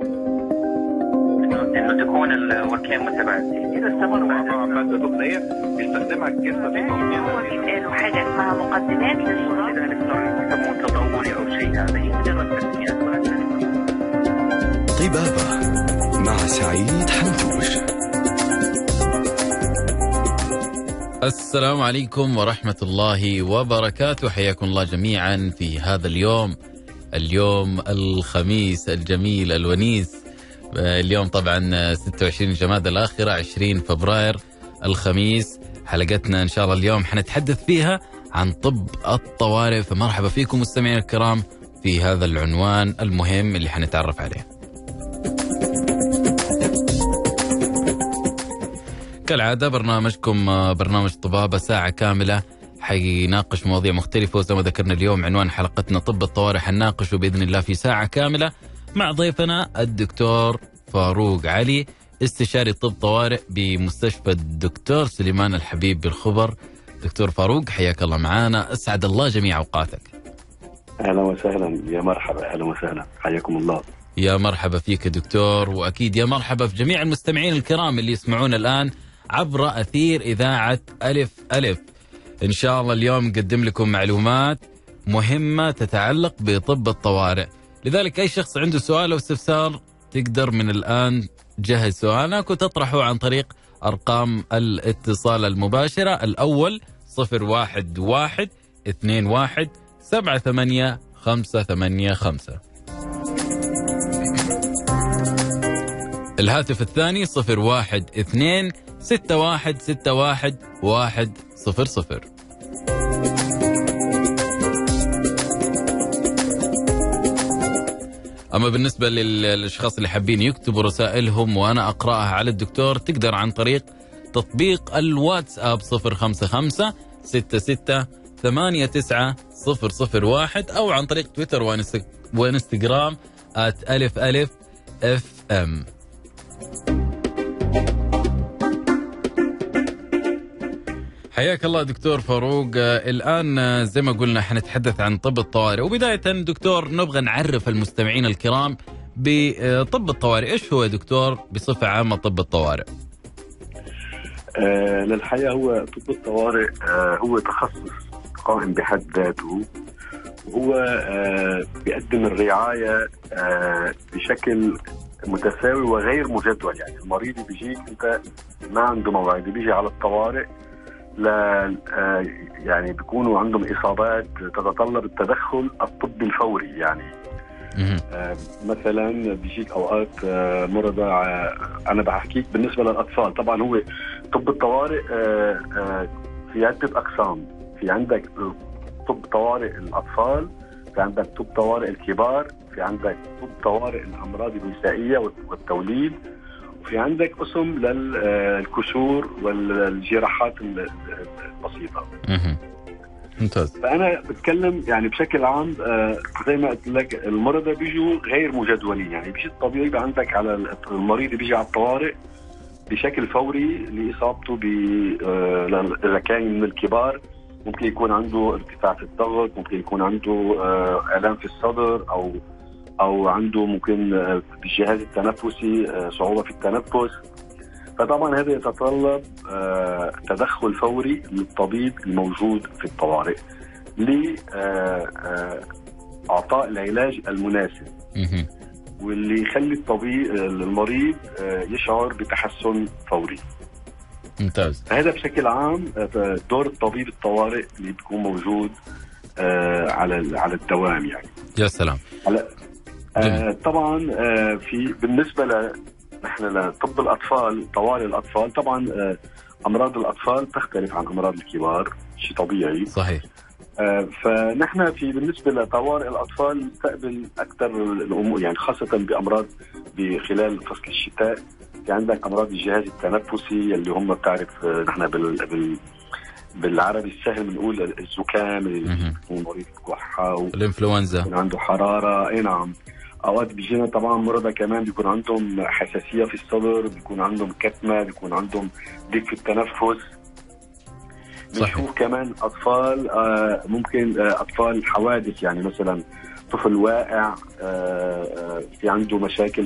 انه تكون الوركين متباعدين. اذا استمر مع ماده دهنيه بيستخدمها الجسم في تصنيع حاجه اسمها مقدمات للصوره، لذلك يسموه تطوري او شيء. هذا هي مجرد تسميات ولكن طبابة مع سعيد حنتوش. السلام عليكم ورحمة الله وبركاته، حياكم الله جميعا في هذا اليوم الخميس الجميل الونيس. اليوم طبعا 26 جمادى الآخرة 20 فبراير الخميس. حلقتنا إن شاء الله اليوم حنتحدث فيها عن طب الطوارئ، فمرحبا فيكم مستمعين الكرام في هذا العنوان المهم اللي حنتعرف عليه. كالعادة برنامجكم برنامج طبابة ساعة كاملة حيناقش مواضيع مختلفة، وزي ما ذكرنا اليوم عنوان حلقتنا طب الطوارئ، حنناقشه بإذن الله في ساعة كاملة مع ضيفنا الدكتور فاروق علي، استشاري طب طوارئ بمستشفى الدكتور سليمان الحبيب بالخبر. دكتور فاروق حياك الله معانا، أسعد الله جميع أوقاتك. أهلا وسهلا، يا مرحبا، أهلا وسهلا، حياكم الله. يا مرحبا فيك يا دكتور، وأكيد يا مرحبا في جميع المستمعين الكرام اللي يسمعون الآن عبر أثير إذاعة ألف ألف. إن شاء الله اليوم نقدم لكم معلومات مهمة تتعلق بطب الطوارئ، لذلك أي شخص عنده سؤال أو استفسار تقدر من الآن تجهز سؤالك وتطرحه عن طريق أرقام الاتصال المباشرة. الأول 012-21-78-585. الهاتف الثاني 012-6161-100. أما بالنسبة للأشخاص اللي حابين يكتبوا رسائلهم وأنا أقرأها على الدكتور، تقدر عن طريق تطبيق الواتساب 055-66-89-001 أو عن طريق تويتر وإنستغرام @ألف_FM. حياك الله دكتور فاروق. الآن زي ما قلنا حنتحدث عن طب الطوارئ، وبداية دكتور نبغى نعرف المستمعين الكرام بطب الطوارئ. إيش هو يا دكتور بصفة عامة طب الطوارئ؟ للحقيقة هو طب الطوارئ هو تخصص قائم بحد ذاته، وهو بيقدم الرعاية بشكل متساوي وغير مجدول. يعني المريض بيجيك انت ما عنده موعد، بيجي على الطوارئ لا يعني بيكونوا عندهم إصابات تتطلب التدخل الطبي الفوري. يعني مثلا بيجيك أوقات مرضى، أنا بحكيك بالنسبة للأطفال. طبعا هو طب الطوارئ في عدة أقسام. في عندك طب طوارئ الأطفال، في عندك طب طوارئ الكبار، في عندك طب طوارئ الأمراض النسائية والتوليد، وفي عندك قسم للكسور والجراحات البسيطة. ممتاز. فأنا بتكلم يعني بشكل عام، زي ما قلت لك المرضى بيجوا غير مجدولين. يعني بيجي الطبيعي عندك على المريض بيجي على الطوارئ بشكل فوري لإصابته إذا كان من الكبار ممكن يكون عنده ارتفاع في الضغط، ممكن يكون عنده آلام في الصدر أو عنده ممكن بالجهاز التنفسي صعوبة في التنفس. فطبعا هذا يتطلب تدخل فوري للطبيب الموجود في الطوارئ لإعطاء العلاج المناسب واللي يخلي المريض يشعر بتحسن فوري. ممتاز. هذا بشكل عام دور الطبيب الطوارئ اللي بيكون موجود على الدوام. يعني يا سلام. طبعا في بالنسبة نحن لطب الأطفال، طوارئ الأطفال، طبعا أمراض الأطفال تختلف عن أمراض الكبار، شيء طبيعي. صحيح. فنحن بالنسبة لطوارئ الأطفال نستقبل أكثر الأمور، يعني خاصة بأمراض بخلال فصل الشتاء. في عندك أمراض الجهاز التنفسي اللي هم بتعرف نحن بالعربي السهل بنقول الزكام اللي بيكون مريض كحة والإنفلونزا بيكون عنده حرارة. أي نعم. أوقات بيجينا طبعا مرضى كمان بيكون عندهم حساسية في الصدر، بيكون عندهم كتمة، بيكون عندهم ضيق في التنفس. بنشوف كمان أطفال ممكن أطفال حوادث، يعني مثلا طفل واقع، في عنده مشاكل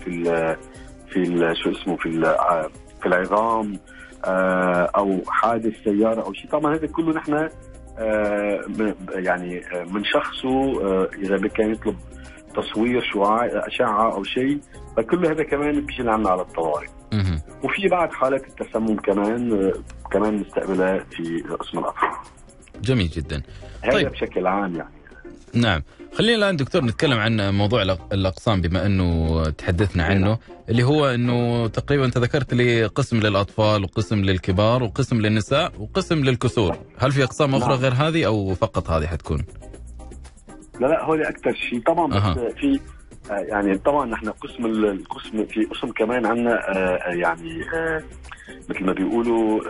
في شو اسمه في العظام، او حادث سياره او شيء. طبعا هذا كله نحن يعني من شخصه اذا كان يطلب تصوير شعاع اشعه او شيء، فكل هذا كمان بيجي لعنا على الطوارئ. وفي بعض حالات التسمم كمان نستقبلها في قسم الاطفال. جميل جدا. هذا بشكل عام يعني. نعم، خلينا الآن دكتور نتكلم عن موضوع الأقسام بما أنه تحدثنا عنه، اللي هو أنه تقريبا أنت ذكرت لي قسم للأطفال وقسم للكبار وقسم للنساء وقسم للكسور. هل في أقسام أخرى غير هذه أو فقط هذه حتكون؟ لا هو أكثر شيء طبعا. بس في يعني طبعا نحن القسم في قسم كمان عندنا يعني مثل ما بيقولوا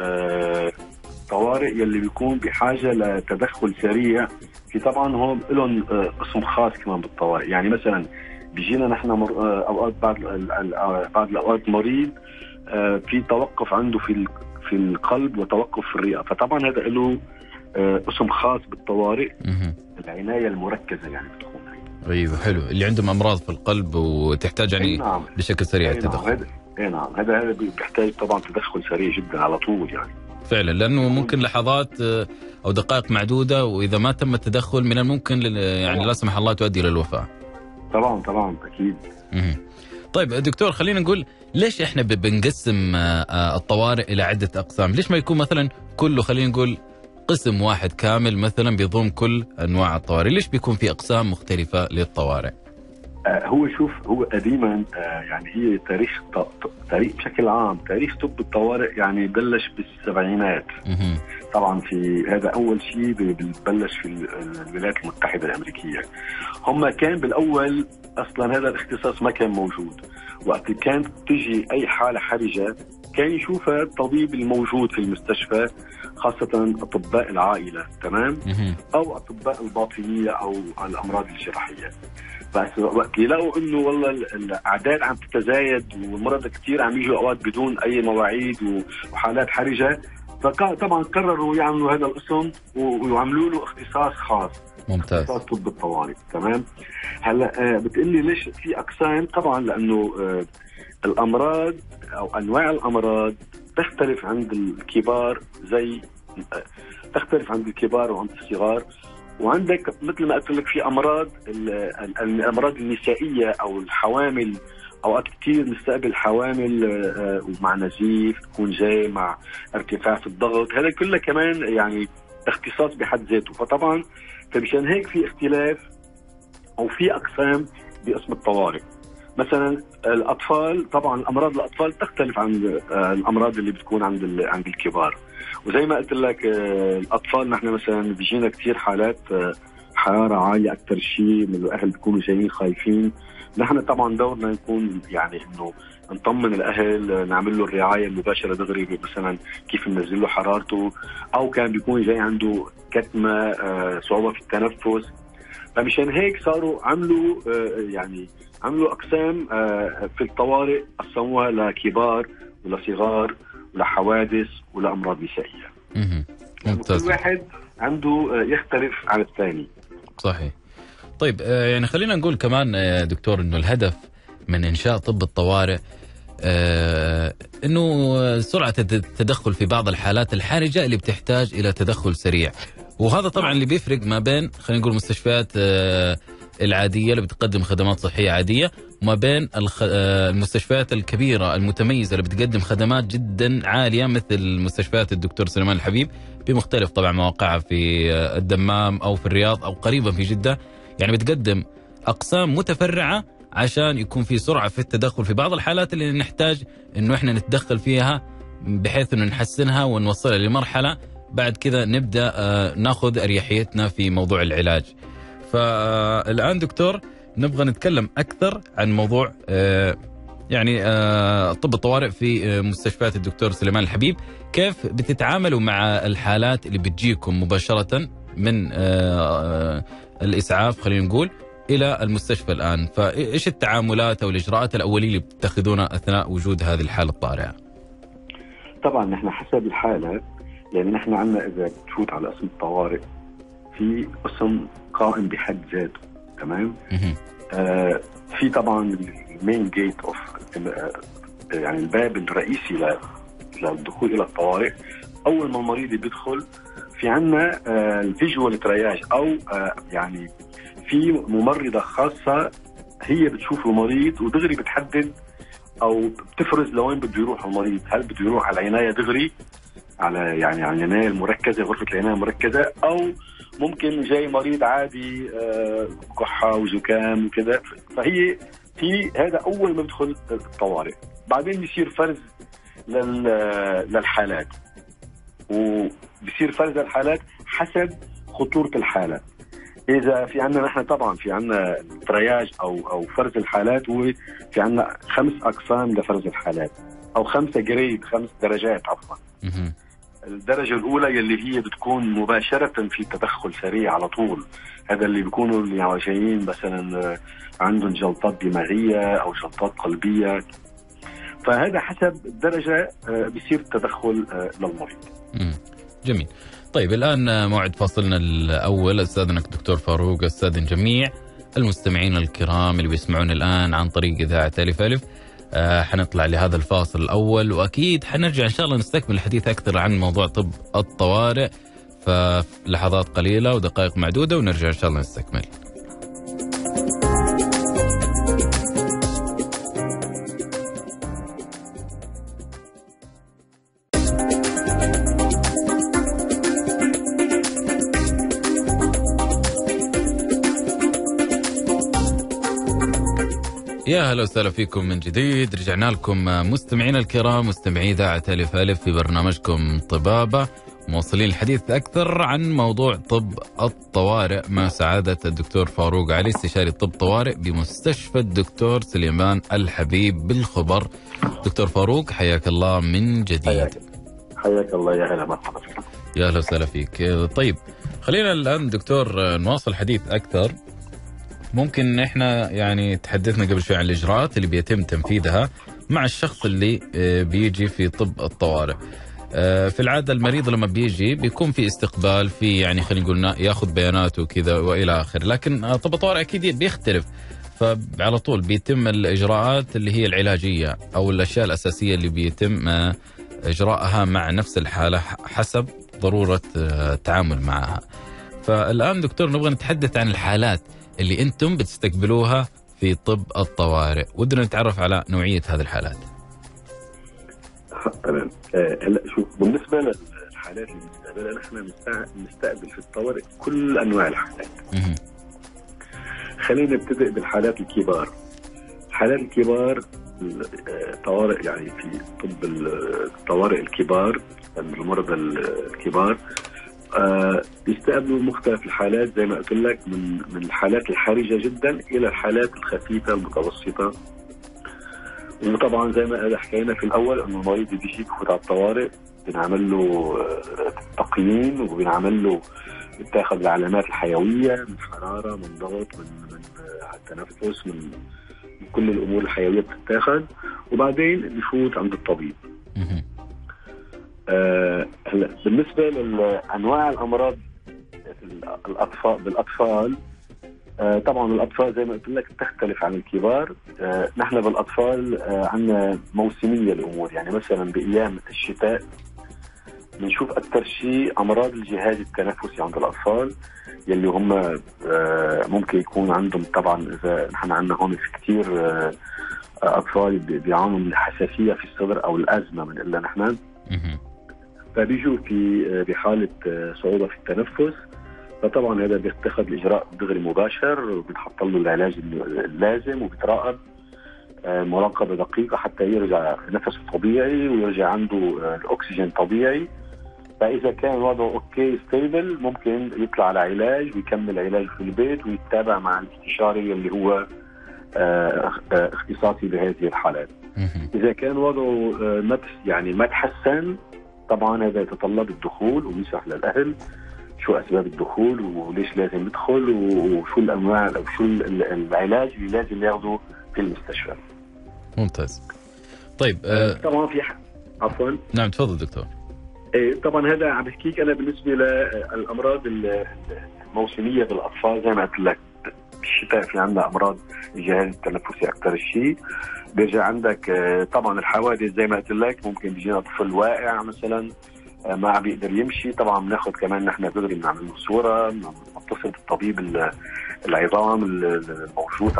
طوارئ يلي بيكون بحاجة لتدخل سريع. في طبعا هم لهم قسم خاص كمان بالطوارئ. يعني مثلا بيجينا نحن اوقات بعض الاوقات مريض في توقف عنده في القلب وتوقف في الرئه، فطبعا هذا له قسم خاص بالطوارئ، العنايه المركزه يعني بتكون هي. ايوه حلو، اللي عندهم امراض في القلب وتحتاج يعني نعم. بشكل سريع التدخل. نعم هذا بيحتاج طبعا تدخل سريع جدا على طول يعني. فعلا، لانه ممكن لحظات او دقائق معدوده، واذا ما تم التدخل من الممكن يعني لا سمح الله تؤدي للوفاه. طبعا اكيد. طيب دكتور، خلينا نقول ليش احنا بنقسم الطوارئ الى عده اقسام؟ ليش ما يكون مثلا كله خلينا نقول قسم واحد كامل مثلا بيضم كل انواع الطوارئ؟ ليش بيكون في اقسام مختلفه للطوارئ؟ هو قديما يعني هي تاريخ بشكل عام، تاريخ طب الطوارئ يعني بلش بالسبعينات. طبعا في هذا اول شيء بلش في الولايات المتحده الامريكيه. هم كان بالاول اصلا هذا الاختصاص ما كان موجود. وقت كانت تجي اي حاله حرجه كان يشوفها الطبيب الموجود في المستشفى، خاصه اطباء العائله، تمام، او اطباء الباطنيه او الامراض الجراحيه. بس وقت يلاقوا انه والله الاعداد عم تتزايد والمرضى كثير عم يجوا اوقات بدون اي مواعيد وحالات حرجه، فطبعا قرروا يعملوا هذا القسم ويعملوا له اختصاص خاص. ممتاز. اختصاص طب الطوارئ. تمام. هلا بتقلي ليش في اقسام؟ طبعا لانه الامراض او انواع الامراض تختلف عند الكبار، تختلف عند الكبار وعند الصغار. وعندك مثل ما قلت لك في الامراض النسائيه او الحوامل، اوقات كثير نستقبل حوامل ومع نزيف تكون جاي مع ارتفاع في الضغط، هذا كله كمان يعني اختصاص بحد ذاته. فطبعا فمشان هيك في اختلاف او في اقسام بقسم الطوارئ. مثلا الاطفال، طبعا امراض الاطفال تختلف عن الامراض اللي بتكون عند الكبار. وزي ما قلت لك الاطفال نحن مثلا بيجينا كثير حالات حراره عاليه، اكثر شيء من الاهل بيكونوا جايين خايفين. نحن طبعا دورنا نكون يعني انه نطمن الاهل، نعمل له الرعايه المباشره دغري، مثلا كيف ننزل له حرارته، او كان بيكون جاي عنده كتمه، صعوبه في التنفس. فمشان هيك صاروا عملوا اقسام في الطوارئ، قسموها لكبار ولصغار ولحوادث ولامراض نسائيه. ممتاز. كل واحد عنده يختلف عن الثاني. صحيح. طيب يعني خلينا نقول كمان دكتور انه الهدف من انشاء طب الطوارئ انه سرعه التدخل في بعض الحالات الحرجه اللي بتحتاج الى تدخل سريع. وهذا طبعا اللي بيفرق ما بين خلينا نقول المستشفيات العاديه اللي بتقدم خدمات صحيه عاديه، وما بين المستشفيات الكبيره المتميزه اللي بتقدم خدمات جدا عاليه مثل مستشفيات الدكتور سليمان الحبيب بمختلف طبعا مواقعها في الدمام او في الرياض او قريبا في جده. يعني بتقدم اقسام متفرعه عشان يكون في سرعه في التدخل في بعض الحالات اللي نحتاج انه احنا نتدخل فيها بحيث انه نحسنها ونوصلها لمرحله بعد كذا نبدا ناخذ اريحيتنا في موضوع العلاج. فالان دكتور نبغى نتكلم اكثر عن موضوع طب الطوارئ في مستشفيات الدكتور سليمان الحبيب. كيف بتتعاملوا مع الحالات اللي بتجيكم مباشره من الاسعاف خلينا نقول الى المستشفى الان؟ فايش التعاملات او الاجراءات الاوليه اللي بتتخذونها اثناء وجود هذه الحاله الطارئه؟ طبعا نحن حسب الحاله، يعني نحن عندنا اذا تفوت على قسم الطوارئ في قسم قائم بحد ذاته، تمام. في طبعا المين جيت اوف، يعني الباب الرئيسي للدخول الى الطوارئ. اول ما المريض بيدخل في عندنا الفيجوال ترياج، او يعني في ممرضه خاصه هي بتشوف المريض ودغري بتحدد او بتفرز لوين بده يروح المريض. هل بده يروح على العنايه دغري، على يعني على العنايه المركزه، غرفه العنايه المركزه، او ممكن جاي مريض عادي كحه وزكام وكذا. فهي في هذا اول ما بدخل الطوارئ. بعدين بيصير فرز للحالات، وبصير فرز الحالات حسب خطورة الحالة. إذا في عنا نحن طبعا في عنا ترياج أو فرز الحالات، وفي عنا 5 أقسام لفرز الحالات، أو 5 جريد، 5 درجات عفوا. الدرجة الأولى يلي هي بتكون مباشرة في تدخل سريع على طول. هذا اللي بيكونوا اللي جايين مثلا عندهم جلطات دماغية أو جلطات قلبية، فهذا حسب الدرجة بيصير التدخل للمريض. جميل. طيب الآن موعد فاصلنا الأول. أستاذنك دكتور فاروق، أستاذن جميع المستمعين الكرام اللي بيسمعون الآن عن طريق إذاعة ألف ألف. حنطلع لهذا الفاصل الأول، وأكيد حنرجع إن شاء الله نستكمل الحديث أكثر عن موضوع طب الطوارئ في لحظات قليلة ودقائق معدودة، ونرجع إن شاء الله نستكمل. يا هلا وسهلا فيكم من جديد. رجعنا لكم مستمعين الكرام، مستمعي إذاعة ألف ألف في برنامجكم طبابة، موصلين الحديث أكثر عن موضوع طب الطوارئ مع سعادة الدكتور فاروق علي، استشاري طب طوارئ بمستشفى الدكتور سليمان الحبيب بالخبر. دكتور فاروق حياك الله من جديد. حياك الله، يا هلا مرحبا فيك. يا هلا وسهلا فيك. طيب خلينا الآن دكتور نواصل الحديث أكثر. ممكن احنا يعني تحدثنا قبل شوي عن الإجراءات اللي بيتم تنفيذها مع الشخص اللي بيجي في طب الطوارئ. في العادة المريض لما بيجي بيكون في استقبال، في يعني خلينا نقول ياخذ بياناته وكذا وإلى آخر، لكن طب الطوارئ أكيد بيختلف، فعلى طول بيتم الإجراءات اللي هي العلاجية أو الأشياء الأساسية اللي بيتم إجراءها مع نفس الحالة حسب ضرورة التعامل معها. فالآن دكتور نبغى نتحدث عن الحالات اللي أنتم بتستقبلوها في طب الطوارئ، ودنا نتعرف على نوعية هذه الحالات. تمام. هلا شوف، بالنسبة للحالات اللي بنستقبلها نحن نستقبل في الطوارئ كل أنواع الحالات. خلينا نبتدئ بالحالات الكبار. الحالات الكبار طوارئ، يعني في طب الطوارئ الكبار، المرضى الكبار يستقبلوا مختلف الحالات زي ما قلت لك، من الحالات الحرجة جدا إلى الحالات الخفيفة المتوسطة. وطبعا زي ما حكينا في الأول إنه المريض بيجي بفوت على الطوارئ، بنعمل له تقييم، وبنعمل له بتاخذ العلامات الحيوية من حرارة، من ضغط، من التنفس، من كل الأمور الحيوية بتتاخذ، وبعدين بيفوت عند الطبيب. هلا بالنسبة لأنواع الأمراض بالأطفال، طبعا الأطفال زي ما قلت لك تختلف عن الكبار. نحن بالأطفال عندنا موسمية الأمور، يعني مثلا بأيام الشتاء بنشوف أكثر شيء أمراض الجهاز التنفسي عند الأطفال، يلي هم ممكن يكون عندهم، طبعا إذا نحن عندنا هون في كتير أطفال بيعانوا من الحساسية في الصدر أو الأزمة من إلا نحن، فبيجوا بحالة صعوبة في التنفس. فطبعا هذا بيتخذ الإجراء دغري مباشر، وبيتحط له العلاج اللازم، وبيتراقب مراقبة دقيقة حتى يرجع نفسه طبيعي ويرجع عنده الأكسجين طبيعي. فإذا كان وضعه أوكي ستيبل ممكن يطلع على علاج ويكمل علاج في البيت ويتابع مع الاستشاري اللي هو اختصاصي بهذه الحالات. إذا كان وضعه ما تحسن، طبعا هذا يتطلب الدخول ويشرح للأهل شو أسباب الدخول وليش لازم يدخل وشو الأنواع أو شو العلاج اللي لازم ياخده في المستشفى. ممتاز. طيب طبعا في عفوا. نعم تفضل دكتور. طبعا هذا عم بحكيك أنا بالنسبة للأمراض الموسمية بالأطفال. زي ما قلت لك بالشتاء في عندنا أمراض الجهاز التنفسي أكثر شيء. بيرجع عندك طبعا الحوادث زي ما قلت لك، ممكن بيجينا طفل واقع مثلا ما عم بيقدر يمشي، طبعا بناخذ كمان نحن دغري بنعمل له صوره، بنتصل بالطبيب العظام الموجود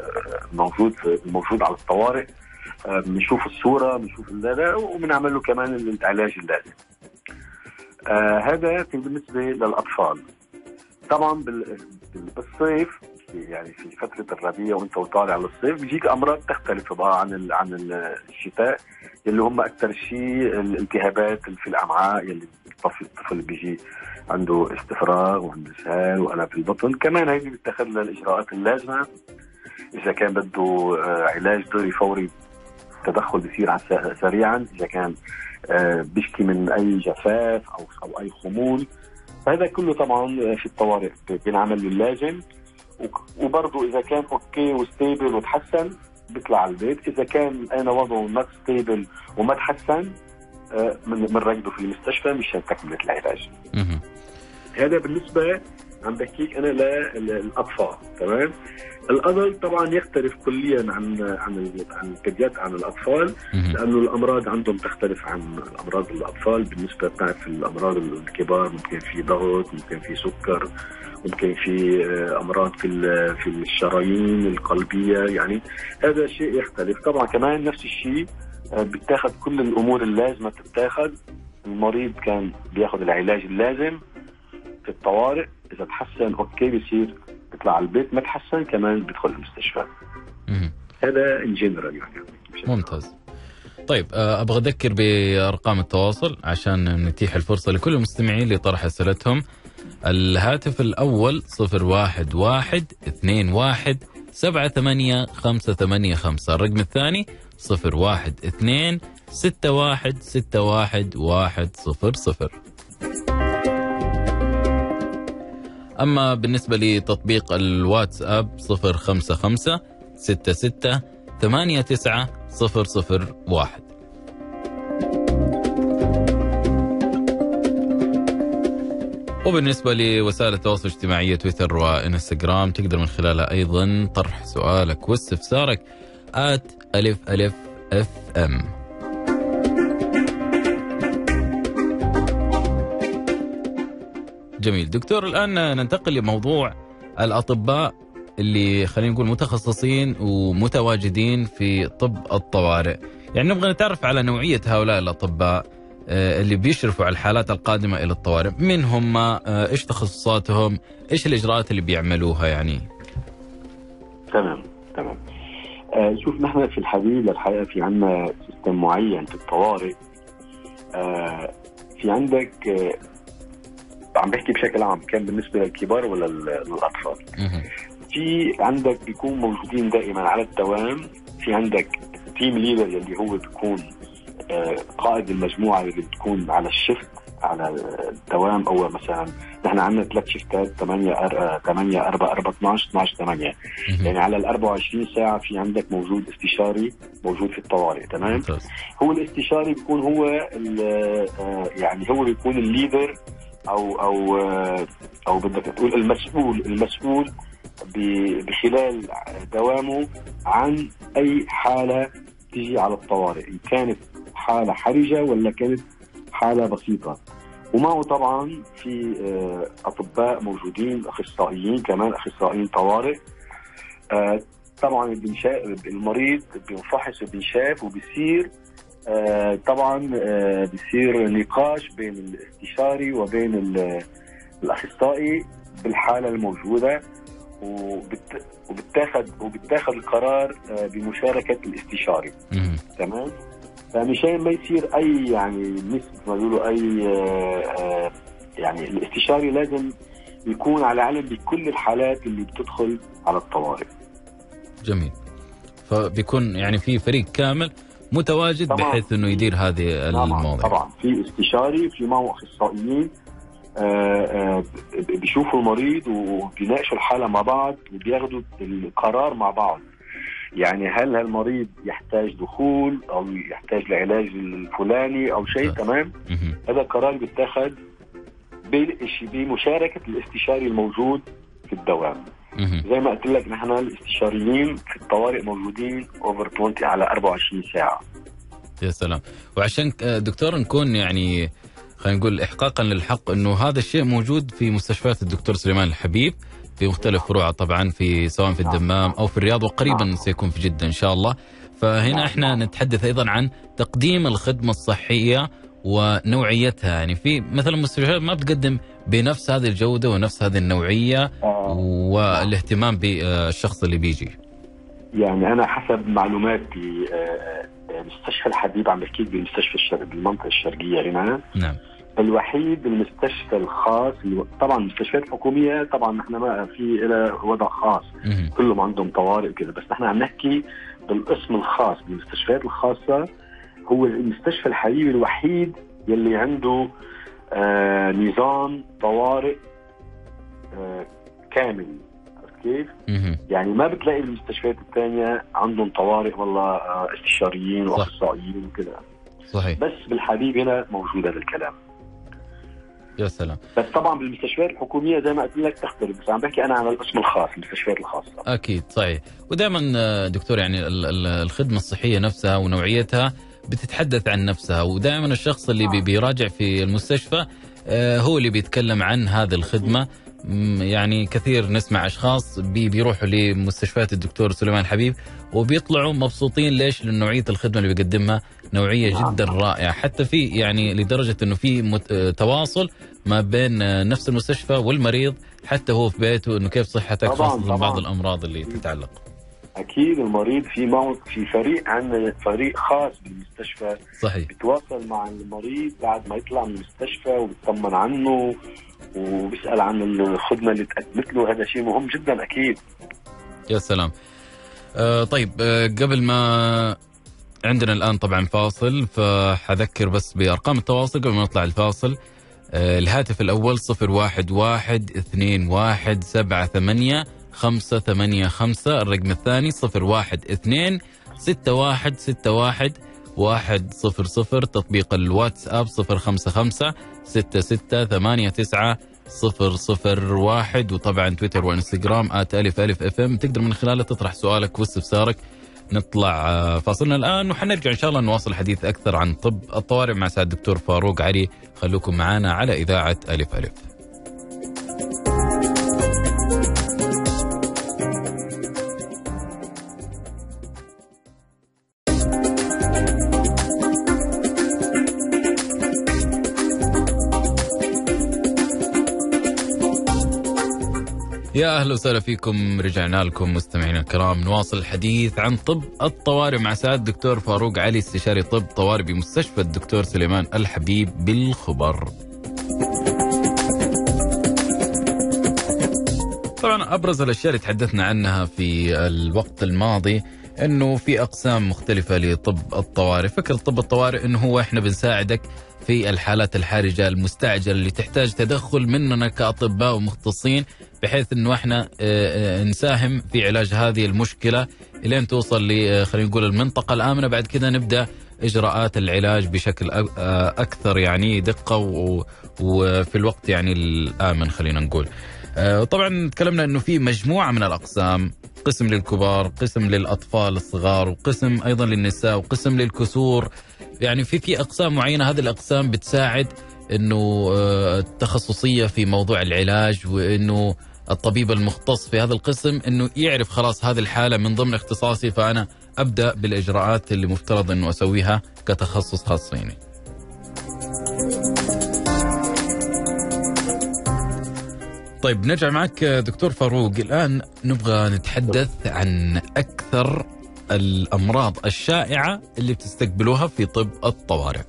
على الطوارئ، بنشوف الصوره، بنشوف هذا وبنعمل له كمان العلاج اللازم. هذا بالنسبه للاطفال. طبعا بالصيف يعني في فتره الربيع وانت وطالع على الصيف بيجيك امراض تختلف بقى عن الشتاء، اللي هم اكثر شيء الالتهابات في الامعاء، اللي الطفل بيجي عنده استفراغ وعنده اسهال والم في البطن. كمان هيدي بتاخذ لها الاجراءات اللازمه، اذا كان بده علاج دوري فوري تدخل بيصير سريعا، اذا كان بيشكي من اي جفاف او اي خمول، فهذا كله طبعا في الطوارئ بنعمل له اللازم. وبرضه اذا كان اوكي وستيبل وتحسن بيطلع على البيت، اذا كان انا وضعه ما ستيبل وما تحسن بنركضه في المستشفى مشان تكمله العلاج. هذا بالنسبه عم بحكيك انا للاطفال. تمام. الادلت طبعا يختلف كليا عن البيديات عن الاطفال، لانه الامراض عندهم تختلف عن الامراض الاطفال. بالنسبه بتاعت الامراض الكبار ممكن في ضغط، ممكن في سكر، ممكن في امراض في الشرايين القلبيه، يعني هذا شيء يختلف. طبعا كمان نفس الشيء بتاخذ كل الامور اللازمه تتاخذ. المريض كان بياخذ العلاج اللازم في الطوارئ، اذا تحسن اوكي بيصير بيطلع على البيت، ما تحسن كمان بيدخل المستشفى. هذا ان جنرال يعني. ممتاز. طيب ابغى اذكر بارقام التواصل عشان نتيح الفرصه لكل المستمعين لطرح اسئلتهم. الهاتف الاول 012-21-78-585. الرقم الثاني 012-6161-100. أما بالنسبة لتطبيق الواتساب 055-66-89-001. وبالنسبة لوسائل التواصل الاجتماعي تويتر وإنستغرام تقدر من خلالها أيضا طرح سؤالك واستفسارك @ألف_FM. جميل دكتور، الآن ننتقل لموضوع الأطباء اللي خلينا نقول متخصصين ومتواجدين في طب الطوارئ. يعني نبغى نتعرف على نوعية هؤلاء الأطباء اللي بيشرفوا على الحالات القادمة إلى الطوارئ. من هم؟ إيش تخصصاتهم؟ إيش الإجراءات اللي بيعملوها يعني؟ تمام. شوف نحن في الحديد الحقيقة في عنا سيستم معين في الطوارئ. في عندك عم بحكي بشكل عام كان بالنسبة للكبار ولا للأطفال. في عندك بيكون موجودين دائما على الدوام. في عندك تيم ليدر اللي هو بيكون قائد المجموعة اللي بتكون على الشفت على الدوام، أو مثلا نحن عندنا 3 شفتات 8-4-4-12-12-8 يعني على 24 ساعة في عندك موجود استشاري موجود في الطوارئ. تمام. هو الاستشاري بيكون هو يعني هو بيكون الليدر أو بدك تقول المسؤول بخلال دوامه عن أي حالة تيجي على الطوارئ، إن كانت حالة حرجة ولا كانت حالة بسيطة. ومعه طبعا في أطباء موجودين، أخصائيين كمان، أخصائيين طوارئ. طبعا المريض بينفحص وبينشاف وبيصير طبعا بيصير نقاش بين الاستشاري وبين الأخصائي بالحالة الموجودة، وبتاخذ القرار بمشاركة الاستشاري. تمام. فمشان ما يصير أي يعني مثل ما بيقولوا أي يعني الاستشاري لازم يكون على علم بكل الحالات اللي بتدخل على الطوارئ. جميل. فبيكون يعني في فريق كامل متواجد بحيث انه يدير هذه المواضيع. طبعا في استشاري، في معه اخصائيين بيشوفوا المريض وبيناقشوا الحاله مع بعض وبياخدوا القرار مع بعض. يعني هل المريض يحتاج دخول او يحتاج لعلاج الفلاني او شيء. تمام. هذا القرار بيتاخذ بمشاركه الاستشاري الموجود في الدوام. زي ما قلت لك نحن الاستشاريين في الطوارئ موجودين اوفر 20 على 24 ساعه. يا سلام. وعشان دكتور نكون يعني خلينا نقول احقاقا للحق انه هذا الشيء موجود في مستشفيات الدكتور سليمان الحبيب في مختلف فروعه طبعا، في سواء في الدمام او في الرياض، وقريبا سيكون في جده ان شاء الله. فهنا احنا نتحدث ايضا عن تقديم الخدمه الصحيه ونوعيتها. يعني في مثلا مستشفيات ما بتقدم بنفس هذه الجوده ونفس هذه النوعيه والاهتمام بالشخص اللي بيجي. يعني انا حسب معلوماتي مستشفى الحبيب عم بحكيك بالمستشفى بالمنطقه الشرقيه هنا. نعم. الوحيد المستشفى الخاص طبعا المستشفيات الحكوميه طبعا نحن ما في لها وضع خاص، كلهم عندهم طوارئ كذا، بس نحن عم نحكي بالقسم الخاص بالمستشفيات الخاصه. هو المستشفى الحبيب الوحيد يلي عنده نظام طوارئ كامل. كيف؟ يعني ما بتلاقي المستشفيات الثانيه عندهم طوارئ والله استشاريين واخصائيين وكذا. صحيح. بس بالحبيب هنا موجود هذا الكلام. يا سلام. بس طبعا بالمستشفيات الحكوميه زي ما قلت لك تختلف، بس عم بحكي انا عن القسم الخاص، المستشفيات الخاصه. اكيد صحيح. ودائما دكتور يعني الخدمه الصحيه نفسها ونوعيتها بتتحدث عن نفسها، ودائما الشخص اللي بيراجع في المستشفى هو اللي بيتكلم عن هذه الخدمه. يعني كثير نسمع اشخاص بيروحوا لمستشفيات الدكتور سليمان الحبيب وبيطلعوا مبسوطين. ليش؟ لأن نوعيه الخدمه اللي بيقدمها نوعيه جدا رائعه، حتى في يعني لدرجه انه في تواصل ما بين نفس المستشفى والمريض حتى هو في بيته، انه كيف صحتك، خاصه بعض الامراض اللي تتعلق. اكيد المريض في فريق، عندنا فريق خاص بالمستشفى. صحيح. بيتواصل مع المريض بعد ما يطلع من المستشفى وبيطمن عنه وبيسأل عن الخدمة اللي تقدمت له. هذا شيء مهم جدا أكيد. يا سلام. طيب قبل ما عندنا الآن طبعا فاصل، فحذكر بس بأرقام التواصل قبل ما نطلع الفاصل. الهاتف الأول 012-278-585. الرقم الثاني 012-6161-100. تطبيق الواتساب 055-6689-001. وطبعا تويتر وانستغرام @ألف_FM. تقدر من خلاله تطرح سؤالك واستفسارك. نطلع فاصلنا الآن وحنرجع إن شاء الله نواصل الحديث أكثر عن طب الطوارئ مع سعادة الدكتور فاروق علي. خلوكم معنا على إذاعة ألف. يا أهلا وسهلا فيكم، رجعنا لكم مستمعينا الكرام. نواصل الحديث عن طب الطوارئ مع سعادة الدكتور فاروق علي، استشاري طب طوارئ بمستشفى الدكتور سليمان الحبيب بالخبر. طبعا أبرز الأشياء اللي تحدثنا عنها في الوقت الماضي أنه في أقسام مختلفة لطب الطوارئ. فكرة طب الطوارئ أنه هو إحنا بنساعدك في الحالات الحرجة المستعجلة اللي تحتاج تدخل مننا كأطباء ومختصين، بحيث أنه إحنا نساهم في علاج هذه المشكلة إلين توصل خلينا نقول المنطقة الآمنة. بعد كده نبدأ إجراءات العلاج بشكل أكثر يعني دقة وفي الوقت يعني الآمن خلينا نقول. طبعا تكلمنا أنه في مجموعة من الأقسام، قسم للكبار، قسم للأطفال الصغار، وقسم أيضا للنساء، وقسم للكسور. يعني في أقسام معينة. هذه الأقسام بتساعد أنه التخصصية في موضوع العلاج، وأنه الطبيب المختص في هذا القسم أنه يعرف خلاص هذه الحالة من ضمن اختصاصي، فأنا أبدأ بالإجراءات اللي مفترض أنه أسويها كتخصص خاص فيني. طيب نرجع معك دكتور فاروق. الآن نبغى نتحدث عن أكثر الأمراض الشائعة اللي بتستقبلوها في طب الطوارئ.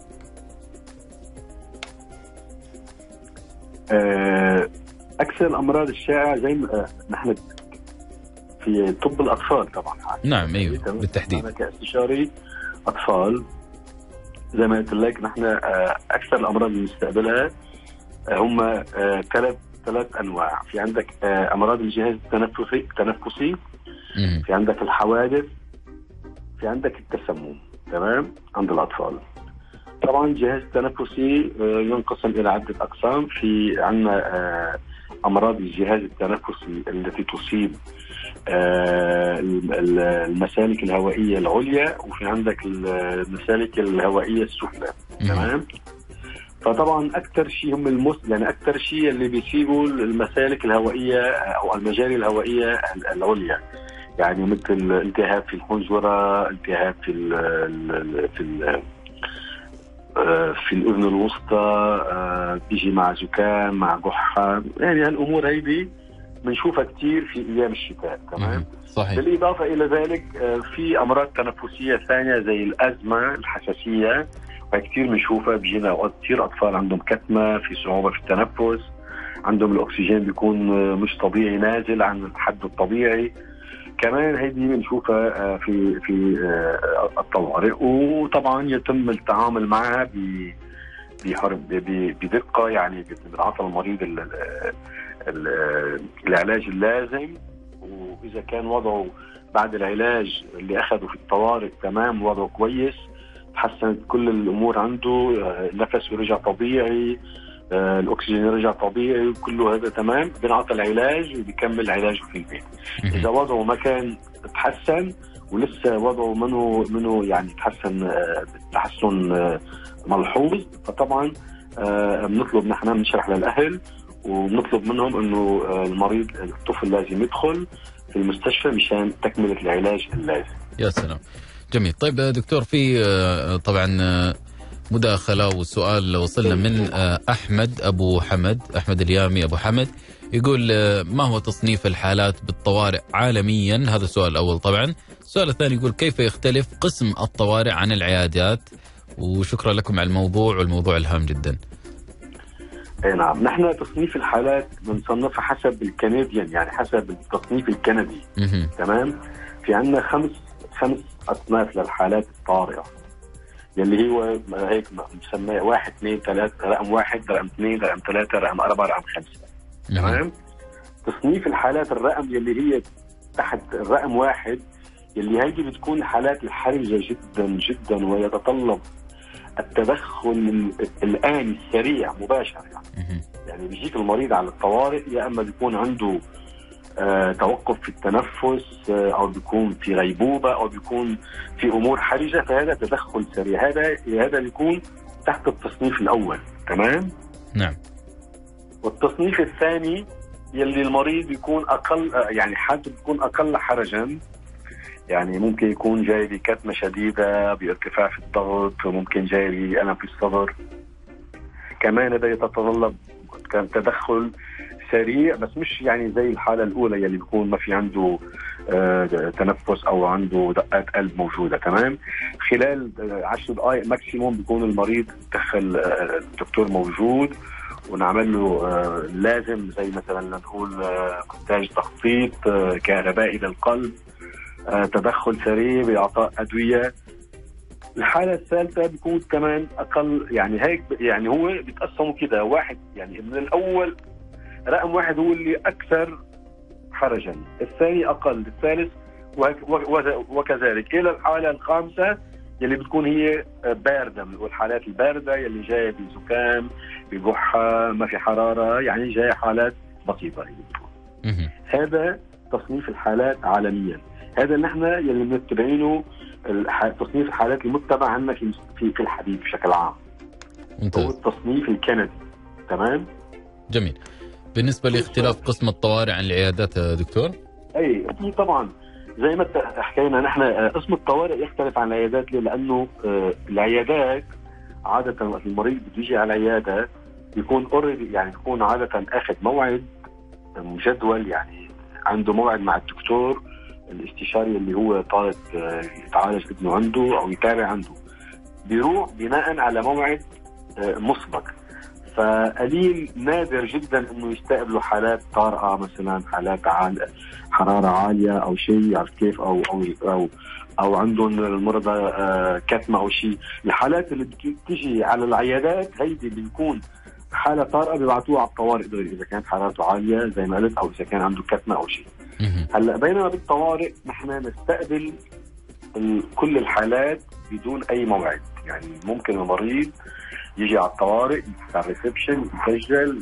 أكثر الأمراض الشائعة زي ما نحن في طب الأطفال طبعا. نعم أيوه بالتحديد. أنا كاستشاري أطفال زي ما قلت لك نحن أكثر الأمراض اللي نستقبلها هم ثلاث أنواع. في عندك أمراض الجهاز التنفسي، في عندك الحوادث، في عندك التسمم. تمام. عند الأطفال طبعا الجهاز التنفسي ينقسم إلى عدة أقسام. في عندنا امراض الجهاز التنفسي التي تصيب المسالك الهوائيه العليا، وفي عندك المسالك الهوائيه السفلى. تمام. فطبعا اكثر شيء هم يعني اكثر شيء اللي بيصيبوا المسالك الهوائيه او المجاري الهوائيه العليا، يعني مثل التهاب في الحنجره، التهاب في الأذن الوسطى، بيجي مع زكام، مع جحة، يعني هالأمور هيدي بنشوفها كتير في أيام الشتاء. تمام. صحيح. بالإضافة إلى ذلك في أمراض تنفسية ثانية زي الأزمة، الحساسية، وكتير بنشوفها. بيجينا أوقات كتير أطفال عندهم كتمة، في صعوبة في التنفس، عندهم الأكسجين بيكون مش طبيعي، نازل عن الحد الطبيعي. كمان هيدي بنشوفها في الطوارئ، وطبعا يتم التعامل معها بدقة، يعني بنعطي المريض العلاج اللازم، وإذا كان وضعه بعد العلاج اللي أخذه في الطوارئ تمام، وضعه كويس، تحسنت كل الأمور عنده، نفسه رجع طبيعي، الأكسجين رجع طبيعي، وكله هذا تمام، بنعطي العلاج وبيكمل علاجه في البيت. إذا وضعه ما كان تحسن ولسه وضعه منه يعني تحسن ملحوظ، فطبعا بنطلب نحن، بنشرح للأهل وبنطلب منهم إنه المريض الطفل لازم يدخل في المستشفى مشان تكملة العلاج اللازم. يا سلام، جميل. طيب دكتور، في طبعا مداخلة وسؤال وصلنا من أحمد أبو حمد، أحمد اليامي أبو حمد، يقول ما هو تصنيف الحالات بالطوارئ عالميا؟ هذا السؤال الأول. طبعا السؤال الثاني يقول كيف يختلف قسم الطوارئ عن العيادات؟ وشكرا لكم على الموضوع، والموضوع الهام جدا. نعم، نحن تصنيف الحالات بنصنفها حسب الكنديان، يعني حسب التصنيف الكندي. تمام. في عندنا خمس أصناف للحالات الطارئة، اللي هو هيك مسمى 1 2 3، رقم 1، رقم 2، رقم 3، رقم 4، رقم 5. تمام. تصنيف الحالات الرقم يلي هي تحت الرقم 1، يلي هيدي بتكون الحالات الحرجة جدا جدا، ويتطلب التدخل الآني السريع مباشر. يعني بيجيك المريض على الطوارئ، يا أما بيكون عنده توقف في التنفس، أو بيكون في غيبوبة، أو بيكون في أمور حرجة، فهذا تدخل سريع. هذا بيكون تحت التصنيف الأول. تمام. نعم. والتصنيف الثاني يلي المريض بيكون أقل، يعني حالته بتكون أقل حرجا، يعني ممكن يكون جاي بكتمة شديدة، بارتفاع في الضغط، ممكن جاي بألم في الصدر. كمان هذا يتطلب كان تدخل سريع، بس مش يعني زي الحالة الأولى يلي بيكون ما في عنده تنفس أو عنده دقات قلب موجودة. تمام. خلال 10 دقائق ماكسيموم بيكون المريض دخل الدكتور موجود، ونعمل له لازم زي مثلا نقول إنتاج تخطيط كهربائي للقلب، تدخل سريع بإعطاء أدوية. الحالة الثالثة بيكون كمان أقل، يعني هيك، يعني هو بيتقسموا كده، واحد يعني من الأول رقم 1 هو اللي أكثر حرجا، الثاني أقل، الثالث وكذلك إلى الحالة الخامسة يلي بتكون هي باردة، والحالات الباردة يلي جاية بزكام، بجحة، ما في حرارة، يعني جاية حالات بسيطة. هذا تصنيف الحالات عالميا. هذا نحن يلي بنتبعينه تصنيف الحالات المتبع عندنا في الحديث بشكل عام. ممتاز. هو التصنيف الكندي. تمام. جميل. بالنسبة لاختلاف قسم الطوارئ عن العيادات يا دكتور؟ أي طبعا زي ما حكينا نحن، قسم الطوارئ يختلف عن العيادات. لأنه العيادات عادة وقت المريض بيجي على العيادة بيكون اوريدي، يعني بيكون عادة أخذ موعد مجدول، يعني عنده موعد مع الدكتور الاستشاري اللي هو طالب يتعالج ابنه عنده أو يتابع عنده، بيروح بناء على موعد مسبق. فقليل نادر جدا انه يستقبلوا حالات طارئه، مثلا حالات حراره عاليه او شيء، عرفت كيف، او عندهم المرضى كتمه او شيء. الحالات اللي بتيجي على العيادات هيدي اللي بيكون حاله طارئه بيبعتوها على الطوارئ دغري اذا كانت حرارته عاليه زي ما قلت، او اذا كان عنده كتمه او شيء. هلا بينما بالطوارئ نحن نستقبل كل الحالات بدون اي موعد. يعني ممكن المريض يجي على الطوارئ، على الريسبشن، يسجل،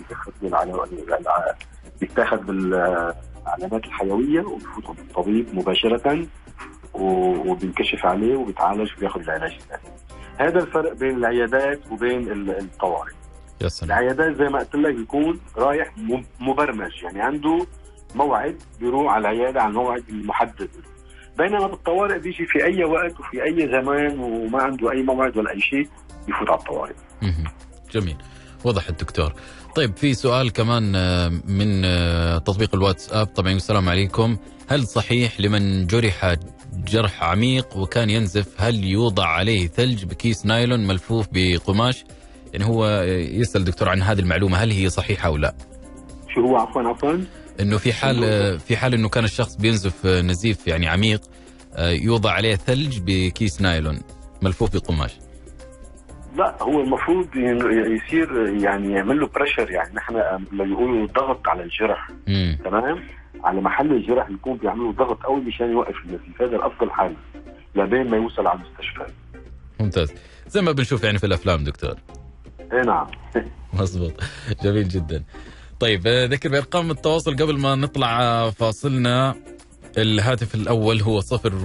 يتاخذ بالعلامات الحيويه ويفوت الطبيب مباشره وبينكشف عليه وبيتعالج وبياخذ العلاج الثاني. هذا الفرق بين العيادات وبين الطوارئ. العيادات زي ما قلت لك بيكون رايح مبرمج، يعني عنده موعد بيروح على العياده على الموعد المحدد، بينما بالطوارئ بيجي في اي وقت وفي اي زمان وما عنده اي موعد ولا اي شيء يفوت على الطوارئ. جميل، وضح الدكتور. طيب في سؤال كمان من تطبيق الواتساب، طبعا السلام عليكم، هل صحيح لمن جرح جرح عميق وكان ينزف هل يوضع عليه ثلج بكيس نايلون ملفوف بقماش؟ يعني هو يسأل دكتور عن هذه المعلومة، هل هي صحيحة أو لا؟ شو هو عفوا؟ إنه في حال إنه كان الشخص بينزف نزيف يعني عميق، يوضع عليه ثلج بكيس نايلون ملفوف بقماش. لا، هو المفروض يصير يعني يعمل له بريشر، يعني نحن لما يقولوا ضغط على الجرح تمام، على محل الجرح يكون بيعملوا ضغط قوي مشان يوقف النزيف، هذا الافضل حل لبين ما يوصل على المستشفى. ممتاز، زي ما بنشوف يعني في الافلام دكتور. اي نعم. مظبوط، جميل جدا. طيب ذكر بارقام التواصل قبل ما نطلع فاصلنا. الهاتف الاول هو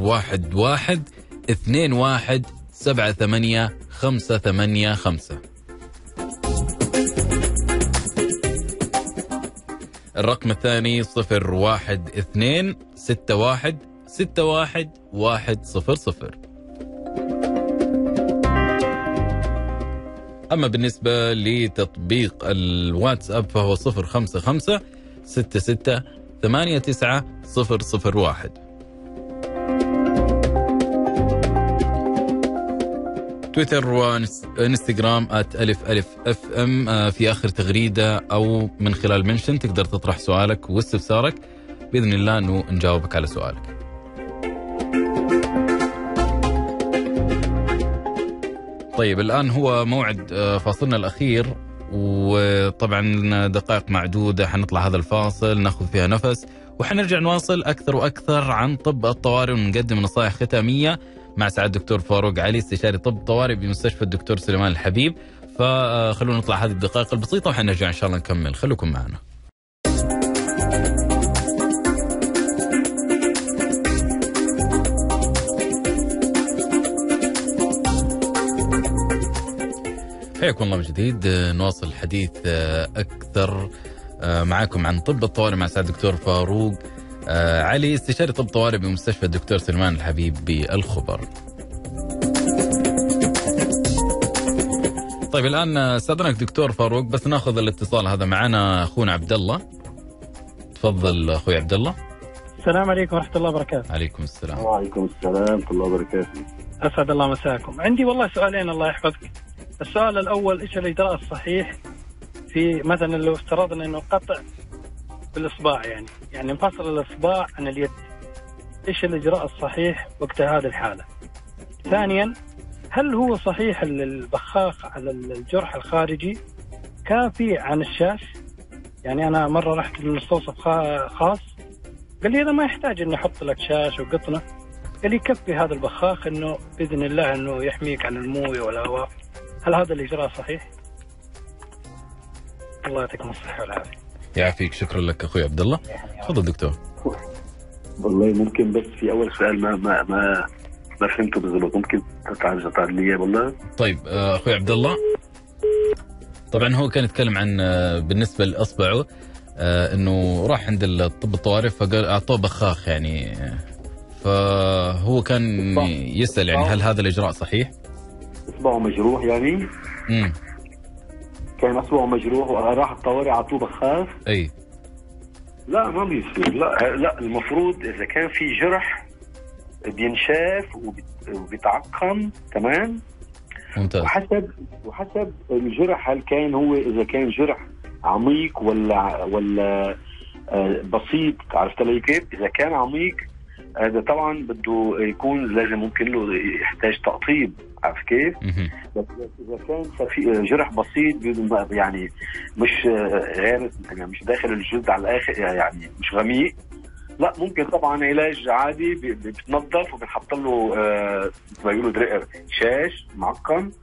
011-21-78-585. الرقم الثاني 012-61-61-100. أما بالنسبة لتطبيق الواتساب فهو 055-66-89-001. تويتر وانستغرام @ألف_FM. في آخر تغريدة أو من خلال منشن تقدر تطرح سؤالك واستفسارك، بإذن الله أنه نجاوبك على سؤالك. طيب الآن هو موعد فاصلنا الأخير، وطبعا دقائق معدودة حنطلع هذا الفاصل ناخذ فيها نفس، وحنرجع نواصل أكثر وأكثر عن طب الطوارئ ونقدم نصائح ختامية مع سعادة الدكتور فاروق علي، استشاري طب طوارئ بمستشفى الدكتور سليمان الحبيب. فخلونا نطلع هذه الدقائق البسيطة وحنرجع إن شاء الله نكمل، خلوكم معنا. حياكم الله من جديد. نواصل الحديث أكثر معاكم عن طب الطوارئ مع سعادة الدكتور فاروق علي، استشاري طب طوارئ بمستشفى الدكتور سليمان الحبيب بالخبر. طيب الآن استاذنك دكتور فاروق، بس ناخذ الاتصال هذا. معنا أخونا عبد الله. تفضل أخوي عبد الله. السلام عليكم ورحمة الله وبركاته. عليكم السلام. وعليكم السلام ورحمة الله وبركاته. أسعد الله مساكم. عندي والله سؤالين الله يحفظك. السؤال الأول، إيش الإجراء الصحيح في مثلا لو افترضنا إنه قطع بالإصبع، يعني انفصل الإصبع عن اليد، إيش الإجراء الصحيح وقت هذه الحالة؟ ثانيا، هل هو صحيح البخاخ على الجرح الخارجي كافي عن الشاش؟ يعني أنا مرة رحت لمستوصف خاص قال لي هذا ما يحتاج إنه يحط لك شاش وقطنة، قال لي يكفي هذا البخاخ إنه بإذن الله إنه يحميك عن الموية والهواء. هل هذا الإجراء صحيح؟ الله يعطيكم الصحة والعافية. يعافيك، شكرا لك أخوي عبد الله. تفضل دكتور. والله ممكن بس في أول سؤال ما فهمته بالضبط، ممكن تعرض لي والله. طيب أخوي عبد الله، طبعا هو كان يتكلم عن بالنسبة لأصبعه إنه راح عند الطب الطوارئ فقال أعطوه بخاخ، يعني فهو كان يسأل يعني هل هذا الإجراء صحيح؟ اصبعه مجروح يعني؟ كان اصبعه مجروح وراح الطوارئ عطوه بخاخ؟ اي لا ما بيصير، لا المفروض اذا كان في جرح بينشاف وبيتعقم، تمام؟ ممتاز. وحسب الجرح، هل كان هو اذا كان جرح عميق ولا بسيط، عرفت لي كيف؟ اذا كان عميق هذا طبعا بده يكون لازم ممكن له يحتاج تقطيب، عارف كيف؟ بس اذا كان جرح بسيط يعني مش غير يعني مش داخل الجلد على الاخر، يعني مش غميق، لا ممكن طبعا علاج عادي بتنظف وبنحط له ما بيقولوا درقر شاش معقم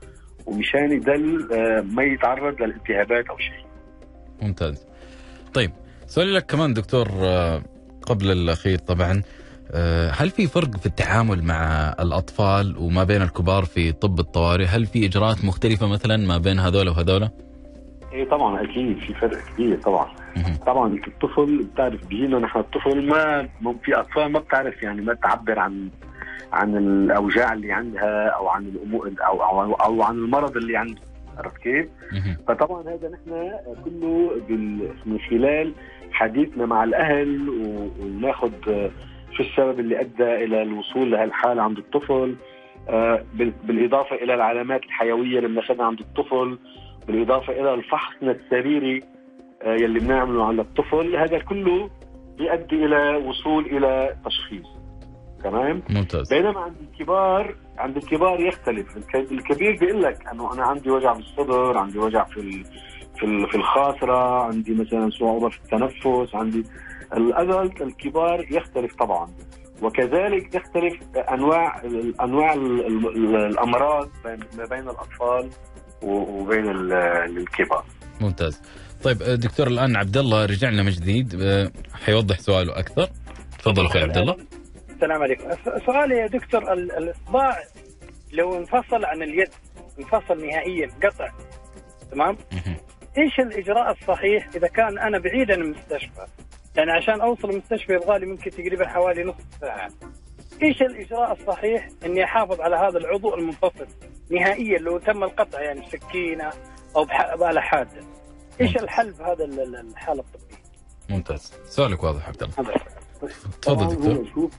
ومشان يضل ما يتعرض للالتهابات او شيء. ممتاز. طيب سؤالي لك كمان دكتور قبل الأخير طبعا، هل في فرق في التعامل مع الأطفال وما بين الكبار في طب الطوارئ؟ هل في إجراءات مختلفة مثلا ما بين هذول وهذول؟ ايه طبعا اكيد في فرق كبير طبعا. طبعا الطفل بتعرف بيجينا نحن الطفل ما في اطفال ما بتعرف يعني ما تعبر عن الاوجاع اللي عندها او عن الامور او عن المرض اللي عنده، عرفت كيف؟ فطبعا هذا نحن كله من خلال حديثنا مع الاهل وناخذ شو السبب اللي ادى الى الوصول لهالحاله عند الطفل، بالاضافه الى العلامات الحيويه اللي بناخذها عند الطفل، بالاضافه الى الفحص السريري يلي بنعمله على الطفل. هذا كله بيؤدي الى وصول الى تشخيص. تمام؟ ممتاز. بينما عند الكبار يختلف. الكبير بيقول لك انه انا عندي وجع بالصدر، عندي وجع في الخاصره، عندي مثلا صعوبه في التنفس، عندي الادلت. الكبار يختلف طبعا، وكذلك يختلف انواع الامراض ما بين الاطفال وبين الكبار. ممتاز. طيب دكتور الان عبد الله رجعنا من جديد حيوضح سؤاله اكثر. تفضل اخوي عبد الله. السلام عليكم. سؤالي يا دكتور، الاصبع لو انفصل عن اليد، انفصل نهائيا قطع، تمام؟ ايش الاجراء الصحيح اذا كان انا بعيد عن المستشفى؟ يعني عشان اوصل المستشفى يبغى لي ممكن تقريبا حوالي نص ساعه. ايش الاجراء الصحيح اني احافظ على هذا العضو المنفصل نهائيا لو تم القطع، يعني بسكينه او بآلة حاده؟ ايش الحل في هذا الحاله الطبيه؟ ممتاز. سؤالك واضح عبد الله. تفضل دكتور. شوف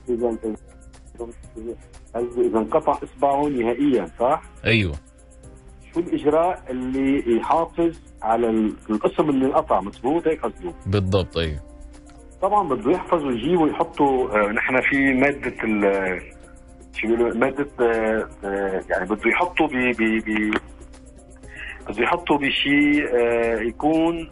اذا انقطع اصبعه نهائيا، صح؟ ايوه. شو الاجراء اللي يحافظ على القسم اللي انقطع؟ مضبوط هيك قصده؟ بالضبط. ايوه طبعا بده يحفظ ويجيبه ويحطوا. نحن في ماده شو بيقولوا ماده يعني بده يحطوا بده يحطوا بشيء يكون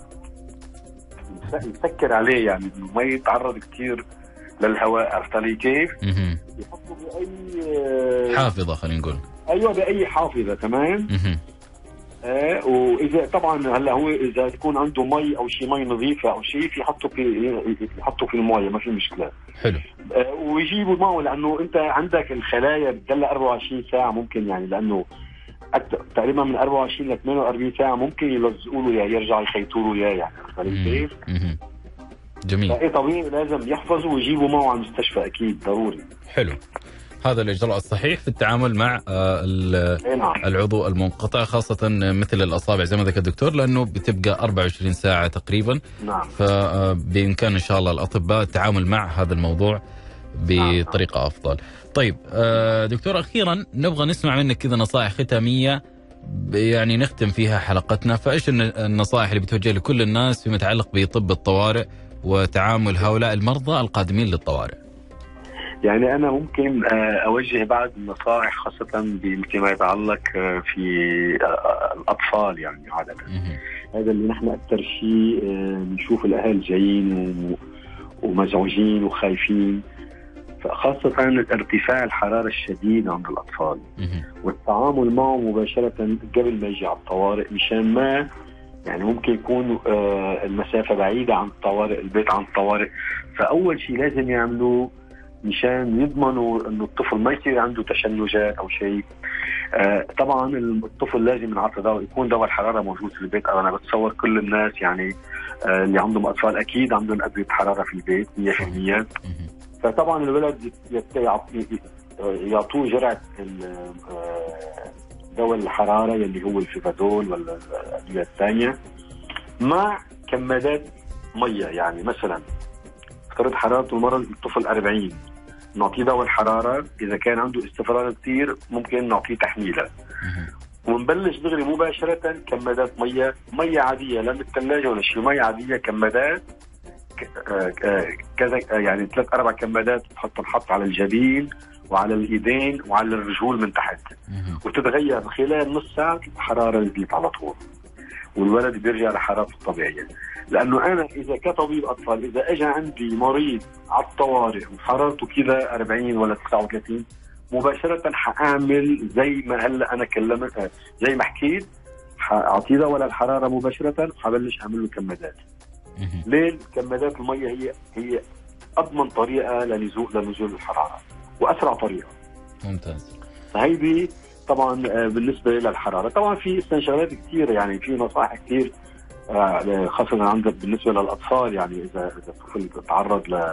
يسكر عليه، يعني ما يتعرض كثير للهواء. عرفت علي كيف؟ يحطوا باي حافظه خلينا نقول. ايوه باي حافظه. تمام. واذا طبعا هلا هو اذا يكون عنده مي او شيء مي نظيفه او شيء يحطوا في المويه، ما في مشكله. حلو. ويجيبوا معه، لانه انت عندك الخلايا بتضل 24 ساعه ممكن، يعني لانه تقريبا من 24 ل 48 ساعه ممكن يلزقوا له يرجع يخيطوا له اياه، يعني عرفت كيف؟ جميل. فايه طبيعي لازم يحفظوا ويجيبوا معه على المستشفى، اكيد ضروري. حلو. هذا الإجراء الصحيح في التعامل مع العضو المنقطع، خاصة مثل الأصابع زي ما ذكر الدكتور، لأنه بتبقى 24 ساعة تقريبا. نعم. فبإمكان إن شاء الله الأطباء التعامل مع هذا الموضوع بطريقة أفضل. طيب دكتور أخيرا نبغى نسمع منك كذا نصائح ختامية يعني نختم فيها حلقتنا. فإيش النصائح اللي بتوجه لكل الناس فيما يتعلق بطب الطوارئ وتعامل هؤلاء المرضى القادمين للطوارئ؟ يعني أنا ممكن أوجه بعض النصائح خاصة بما يتعلق في الأطفال، يعني عادة هذا اللي نحن أكثر شيء نشوف الأهل جايين ومزعوجين وخايفين، خاصة ارتفاع الحرارة الشديدة عند الأطفال والتعامل معه مباشرة قبل ما يجي على الطوارئ، مشان ما يعني ممكن يكون المسافة بعيدة عن الطوارئ، البيت عن الطوارئ. فأول شيء لازم يعملوه مشان يضمنوا انه الطفل ما يصير عنده تشنجات او شيء. طبعا الطفل لازم ينعطى دواء، يكون دواء الحراره موجود في البيت. انا بتصور كل الناس يعني اللي عندهم اطفال اكيد عندهم ادويه حراره في البيت 100%. فطبعا الولد يعطوه جرعه دواء الحراره اللي هو الفيفادول ولا الادويه الثانيه مع كمادات ميه. يعني مثلا افترض حراره المرض الطفل 40، نعطيه دواء الحراره. اذا كان عنده استفراغ كثير ممكن نعطيه تحميله، ونبلش دغري مباشره كمادات ميه عاديه، لا من الثلاجه ولا شيء، ميه عاديه كمادات كذا، يعني 3-4 كمادات تحط على الجبين وعلى الايدين وعلى الرجول من تحت، وتتغير خلال نص ساعه الحراره نزلت على طول، والولد بيرجع لحرارته الطبيعيه. لانه انا اذا كطبيب اطفال اذا اجى عندي مريض على الطوارئ وحرارته كذا 40 ولا 39، مباشره حاعمل زي ما هلا انا كلمت، زي ما حكيت، حاعطيه دواء للحراره مباشره، وحبلش اعمل له كمادات. ليه؟ كمادات الميه هي اضمن طريقه لنزول الحراره واسرع طريقه. ممتاز. فهيدي طبعا بالنسبه للحراره. طبعا في استنشاقات كثير، يعني في نصائح كثير خاصه عندك بالنسبه للاطفال. يعني اذا الطفل تعرض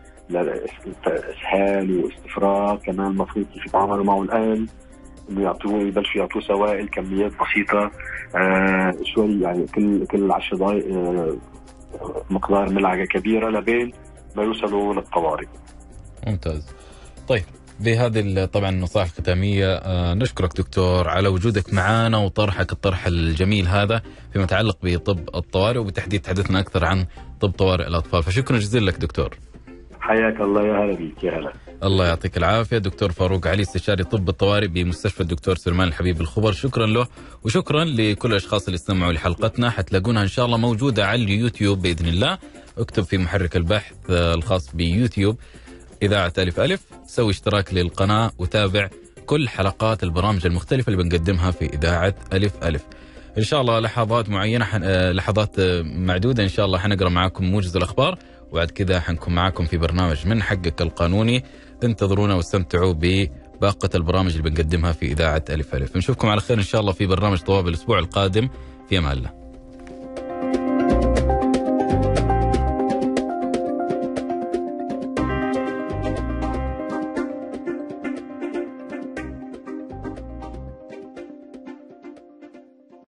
لاسهال واستفراغ، كمان المفروض كيف يتعاملوا معه الاهل، انه يبلشوا يعطوه سوائل كميات بسيطه، شوي، يعني كل 10 دقائق مقدار ملعقه كبيره لبين ما يوصلوا للطوارئ. ممتاز. طيب بهذه طبعا النصائح الختاميه نشكرك دكتور على وجودك معنا وطرحك الطرح الجميل هذا فيما يتعلق بطب الطوارئ، وبالتحديد تحدثنا اكثر عن طب طوارئ الاطفال، فشكرا جزيلا لك دكتور. حياك الله، يا هلا بيك. يا هلا. الله يعطيك العافيه. دكتور فاروق علي، استشاري طب الطوارئ بمستشفى الدكتور سليمان الحبيب الخبر، شكرا له وشكرا لكل الاشخاص اللي استمعوا لحلقتنا. حتلاقونها ان شاء الله موجوده على اليوتيوب باذن الله. اكتب في محرك البحث الخاص بيوتيوب إذاعة ألف ألف، سوي اشتراك للقناة وتابع كل حلقات البرامج المختلفة اللي بنقدمها في إذاعة ألف ألف. إن شاء الله لحظات معينة لحظات معدودة إن شاء الله حنقرأ معاكم موجز الأخبار، وبعد كذا حنكون معاكم في برنامج من حقك القانوني. انتظرونا واستمتعوا بباقة البرامج اللي بنقدمها في إذاعة ألف ألف. نشوفكم على خير إن شاء الله في برنامج طواب الأسبوع القادم. في أمان الله.